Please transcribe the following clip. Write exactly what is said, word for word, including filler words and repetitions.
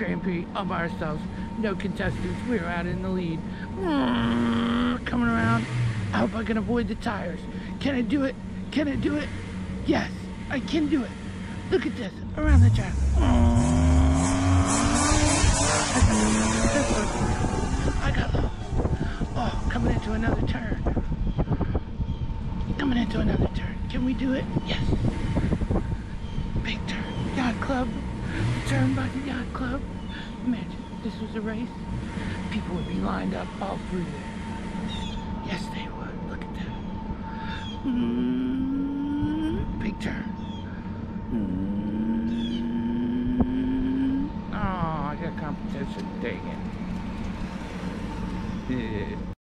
Grand Prix all by ourselves. No contestants. We were out in the lead. Coming around. I hope I can avoid the tires. Can I do it? Can I do it? Yes, I can do it. Look at this. Around the track. I got lost. Oh, coming into another turn. Coming into another turn. Can we do it? Yes. Big turn. Yacht Club. Turn by the Yacht Club. Imagine this was a race. People would be lined up all through there. Yes, they would. Look at that. Mm, big turn. Mm, oh, I got competition. Dang it. Yeah.